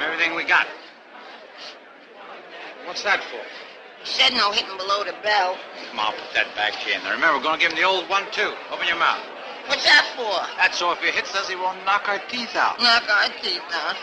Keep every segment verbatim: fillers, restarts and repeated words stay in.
everything we got. What's that for? He said no hitting below the belt. Come on, put that back in. Now remember, we're going to give him the old one, too. Open your mouth. What's that for? That's so if he hits us, he won't knock our teeth out. Knock our teeth out.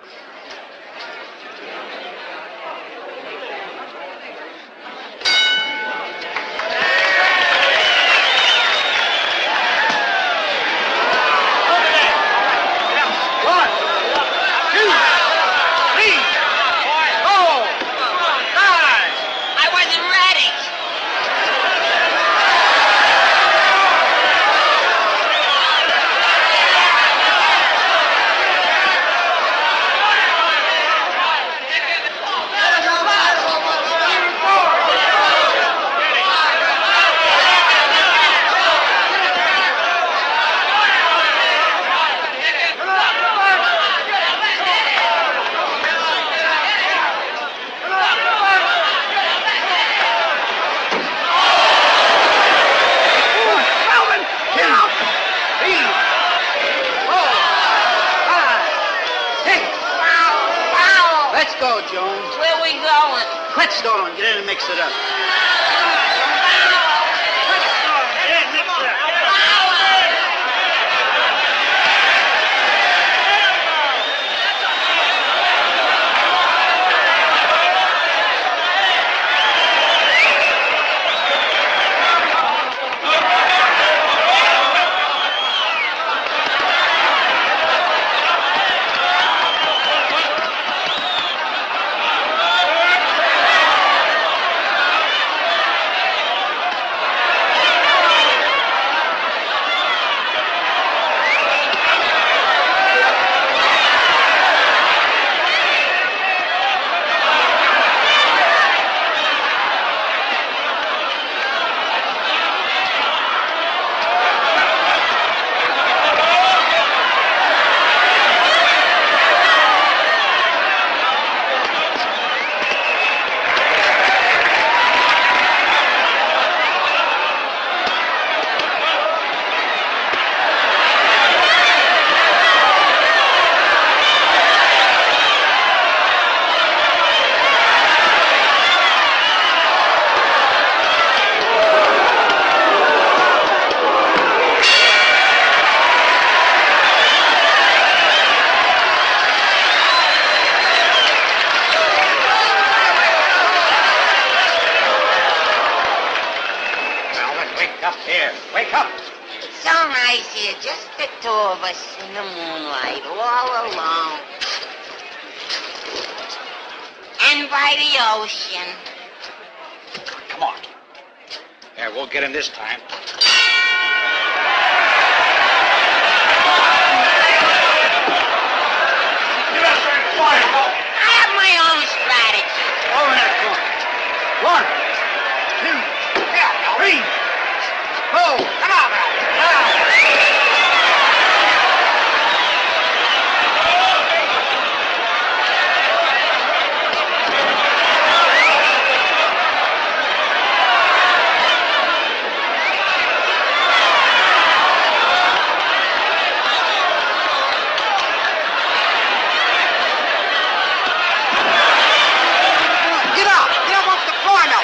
Let's go, Jones. Where we going? Whetstone, get in and mix it up. Here, wake up. So nice here, just the two of us in the moonlight, all alone. And by the ocean. Come on. Yeah, we'll get him this time. Get up there and fire. I have my own strategy. Over that corner. One, two, yeah, three. Oh, come on, man. Now. Get up. Get up off the floor now.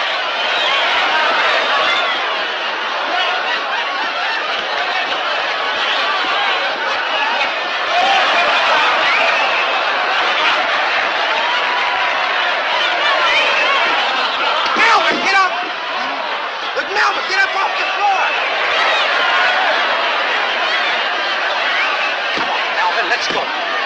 Get up off the floor! Come on, Alvin, let's go.